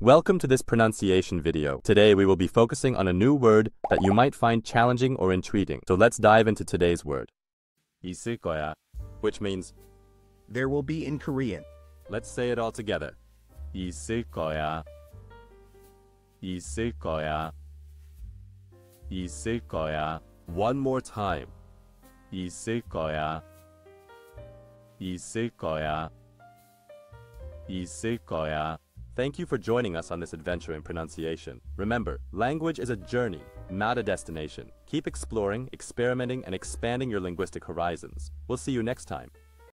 Welcome to this pronunciation video. Today we will be focusing on a new word that you might find challenging or intriguing. So let's dive into today's word. 있을꺼야, which means there will be in Korean. Let's say it all together. 있을꺼야. 있을꺼야. 있을꺼야. One more time. 있을꺼야. 있을꺼야. 있을꺼야. Thank you for joining us on this adventure in pronunciation. Remember, language is a journey, not a destination. Keep exploring, experimenting, and expanding your linguistic horizons. We'll see you next time.